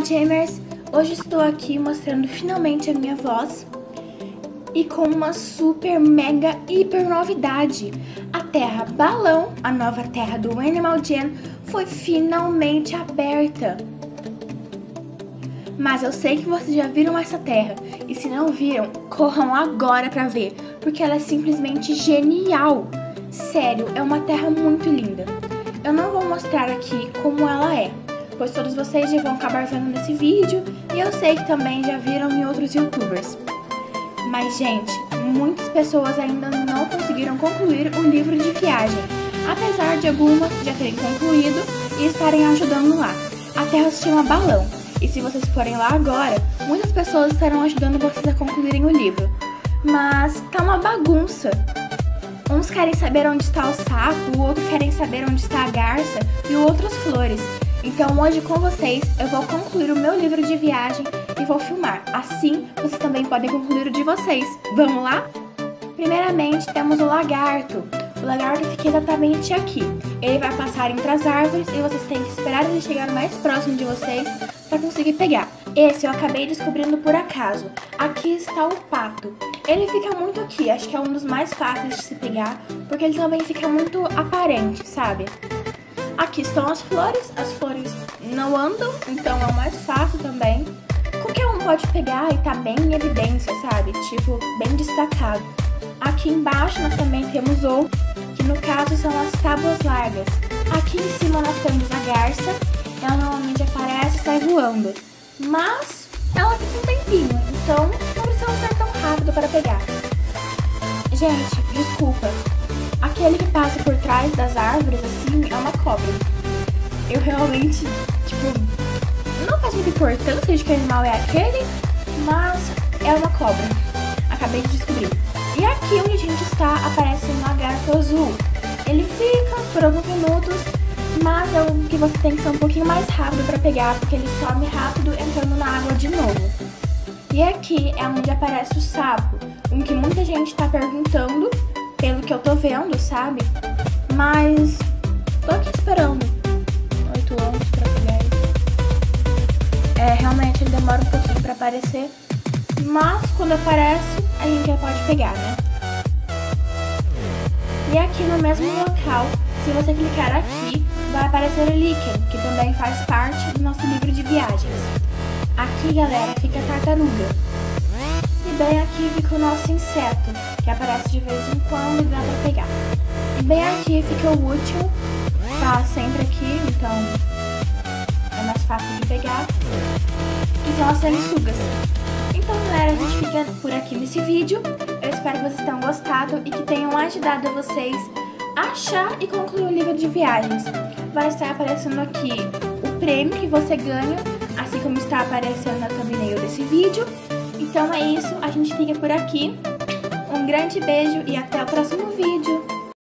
Animalgemers! Hoje estou aqui mostrando finalmente a minha voz e com uma super, mega, hiper novidade. A Terra Balão, a nova terra do Animalgem, foi finalmente aberta. Mas eu sei que vocês já viram essa terra e se não viram, corram agora pra ver, porque ela é simplesmente genial. Sério, é uma terra muito linda. Eu não vou mostrar aqui como ela é, pois todos vocês já vão acabar vendo nesse vídeo e eu sei que também já viram em outros youtubers. Mas, gente, muitas pessoas ainda não conseguiram concluir o livro de viagem, apesar de algumas já terem concluído e estarem ajudando lá. A terra se chama Balão, e se vocês forem lá agora, muitas pessoas estarão ajudando vocês a concluírem o livro. Mas tá uma bagunça. Uns querem saber onde está o sapo, o outro querem saber onde está a garça e o outro as flores. Então hoje com vocês eu vou concluir o meu livro de viagem e vou filmar. Assim vocês também podem concluir o de vocês. Vamos lá? Primeiramente temos o lagarto. O lagarto fica exatamente aqui. Ele vai passar entre as árvores e vocês têm que esperar ele chegar mais próximo de vocês para conseguir pegar. Esse eu acabei descobrindo por acaso. Aqui está o pato. Ele fica muito aqui, acho que é um dos mais fáceis de se pegar, porque ele também fica muito aparente, sabe? Aqui estão as flores não andam, então é o mais fácil também. Qualquer um pode pegar e tá bem em evidência, sabe? Tipo, bem destacado. Aqui embaixo nós também temos outro, que no caso são as tábuas largas. Aqui em cima nós temos a garça, ela normalmente aparece e sai voando. Mas ela fica um tempinho, então não precisa ser tão rápido para pegar. Gente, desculpa. Aquele que passa por trás das árvores, assim, é uma cobra. Eu realmente, não faz muita importância de que animal é aquele, mas é uma cobra. Acabei de descobrir. E aqui onde a gente está, aparece um lagarto azul. Ele fica por alguns minutos, mas é o que você tem que ser um pouquinho mais rápido para pegar, porque ele some rápido entrando na água de novo. E aqui é onde aparece o sapo, um que muita gente tá perguntando, pelo que eu tô vendo, sabe? Mas tô aqui esperando 8 anos pra pegar ele. Realmente ele demora um pouquinho pra aparecer, mas quando aparece, a gente já pode pegar, né? E aqui no mesmo local, se você clicar aqui, vai aparecer o líquen, que também faz parte do nosso livro de viagens. Aqui, galera, fica a tartaruga. E bem aqui fica o nosso inseto, que aparece de vez em quando e dá pra pegar. E bem aqui fica o último, tá sempre aqui, então é mais fácil de pegar. E são as sanguessugas. Então, galera, a gente fica por aqui nesse vídeo. Eu espero que vocês tenham gostado e que tenham ajudado vocês a achar e concluir o livro de viagens. Vai estar aparecendo aqui o prêmio que você ganha, assim como está aparecendo na thumbnail desse vídeo. Então é isso, a gente fica por aqui. Um grande beijo e até o próximo vídeo.